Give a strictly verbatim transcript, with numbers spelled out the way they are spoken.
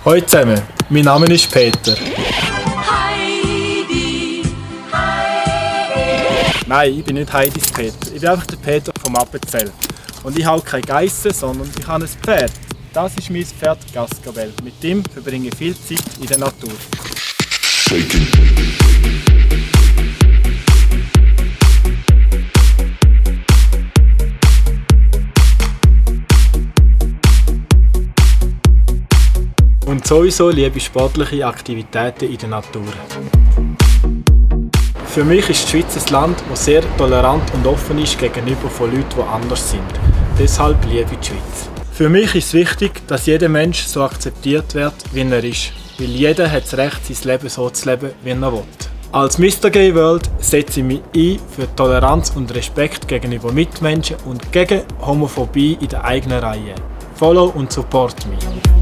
Hallo zusammen, mein Name ist Peter. Heidi, Heidi. Nein, ich bin nicht Heidis Peter. Ich bin einfach der Peter vom Appenzell. Und ich habe keine Geissen, sondern ich habe ein Pferd. Das ist mein Pferd Gascabel. Mit ihm verbringe ich viel Zeit in der Natur. Shaking. Und sowieso liebe ich sportliche Aktivitäten in der Natur. Für mich ist die Schweiz ein Land, das sehr tolerant und offen ist gegenüber von Leuten, die anders sind. Deshalb liebe ich die Schweiz. Für mich ist es wichtig, dass jeder Mensch so akzeptiert wird, wie er ist. Weil jeder hat das Recht, sein Leben so zu leben, wie er will. Als Mister Gay World setze ich mich ein für Toleranz und Respekt gegenüber Mitmenschen und gegen Homophobie in der eigenen Reihe. Follow und support mich.